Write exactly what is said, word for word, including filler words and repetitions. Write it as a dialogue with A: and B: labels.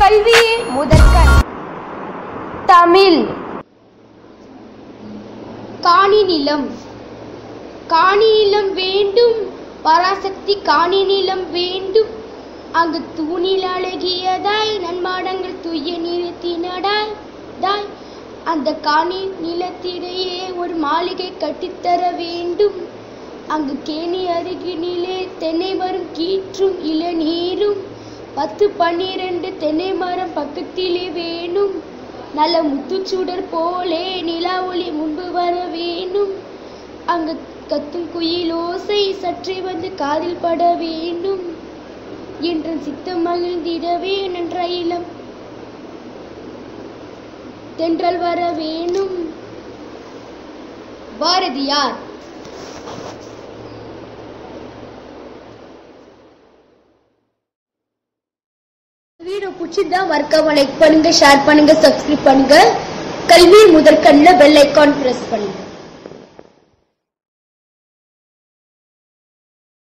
A: கல்வியே முதற்கண். தமிழ்.
B: காணி நிலம். காணி நிலம் வேண்டும், பராசக்தி காணி நிலம் வேண்டும். அங்கு தூணில் அழகியதாய் நன்மாடங்கள் துய்ய நிறுத்தினடாய் தாய். அந்த காணி நிலத்திடையே ஒரு மாளிகை கட்டித்தர வேண்டும். அங்கு கேணி அருகினிலே தென்னை மரம் கீற்றும் இளநீரும். பத்து பன்னிரண்டு தென்னை மரம் பக்கத்திலே வேணும். நல்ல முத்துச்சுடர் போலே நிலா ஒளி முன்பு வர வேணும். அங்கு கத்தும் குயில் ஓசை சற்றே வந்து காதில் பட வேண்டும். என்ற சித்தம் மகிழ்ந்திடவே நன்ற இளம் தென்றல் வர வேணும். பாரதியார். வீடியோ பிடிச்சிருந்தா மறக்காம லைக் பண்ணுங்க, ஷேர் பண்ணுங்க, சப்ஸ்கிரைப் பண்ணுங்க. கல்வி முதற்கண்ணில் பெல் ஐகான் பிரஸ் பண்ணுங்க.